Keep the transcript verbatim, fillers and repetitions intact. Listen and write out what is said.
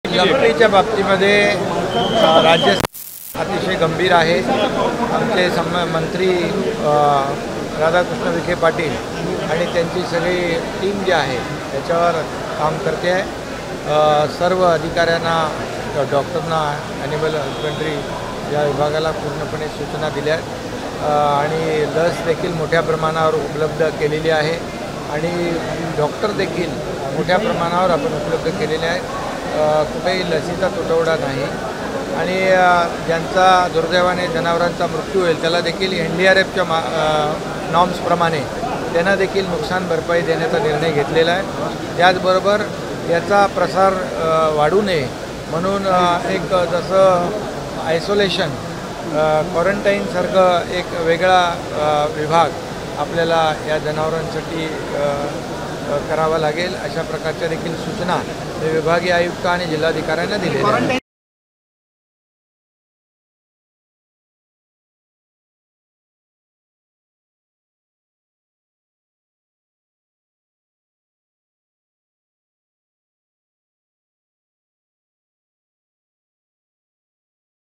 लंपीच्या बाबतीमध्ये राज्य अतिशय गंभीर आहे। आमचे सम मंत्री राधाकृष्ण विखे पाटील आणि त्यांची सगळी टीम जी आहे त्याच्यावर काम करते आहे। सर्व अधिकाऱ्यांना, डॉक्टरना, ॲनिमल हजबंड्री या विभागाला पूर्णपणे सूचना दिल्या आणि लस देखील मोठ्या प्रमाणावर उपलब्ध केलेली आहे आणि डॉक्टर देखील मोठ्या प्रमाणावर आपण उपलब्ध केलेले आहेत। कुठेही लसीचा तुटवडा नाही आणि ज्यांचा दुर्दैवाने जनावरांचा मृत्यू होईल त्याला देखील एन डी आर एफच्या मा नॉर्म्सप्रमाणे त्यांना देखील नुकसान भरपाई देण्याचा निर्णय घेतलेला आहे। त्याचबरोबर याचा प्रसार वाढू नये म्हणून एक जसं आयसोलेशन क्वारंटाईनसारखं एक वेगळा विभाग आपल्याला या जनावरांसाठी करावा लागेल अशा प्रकारच्या देखील सूचना विभागीय आयुक्त आणि जिल्हाधिकाऱ्यांना दिलेल्या आहेत।